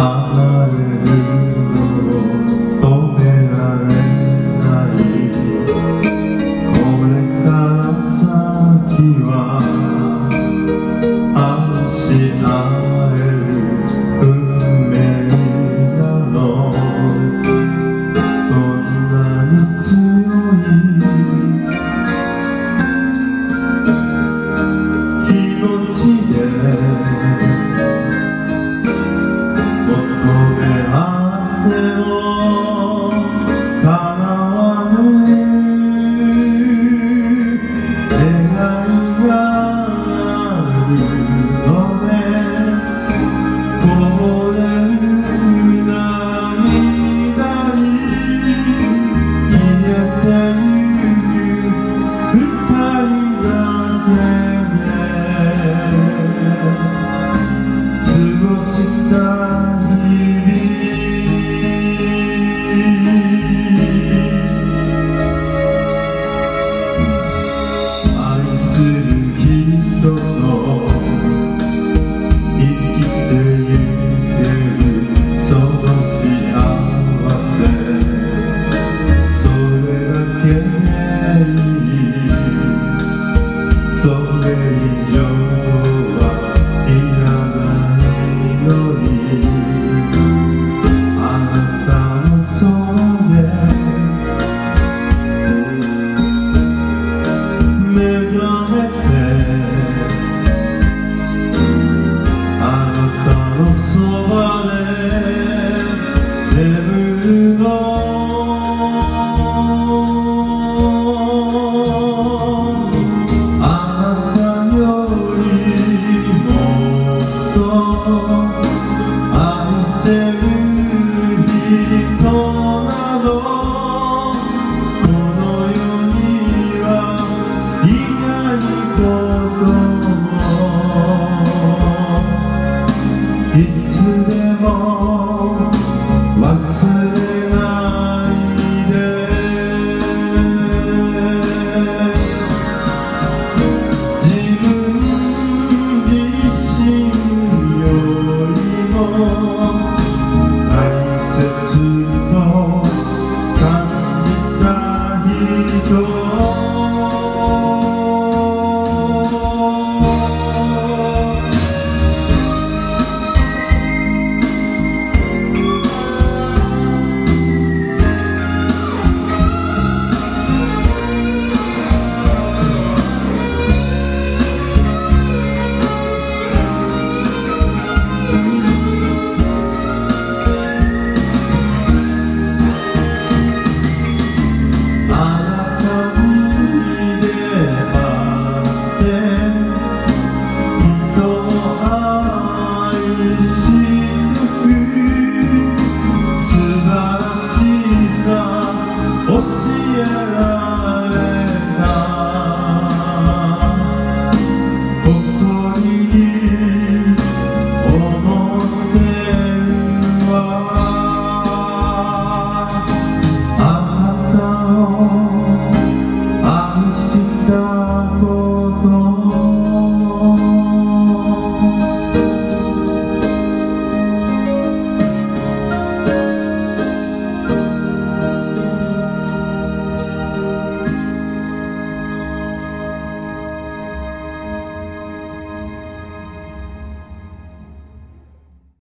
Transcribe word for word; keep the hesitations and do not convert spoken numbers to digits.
離れるのを止められないこれから先は愛し合える運命なのどんなに強い気持ちで求め合っても叶わぬ願いがあるのでこぼれる涙に消えてゆく二人だけで過ごしたそれ以上はいらないのにあなたのそばで目覚めてあなたのそばで眠るの愛せる人などこの世にはいないことをいつでも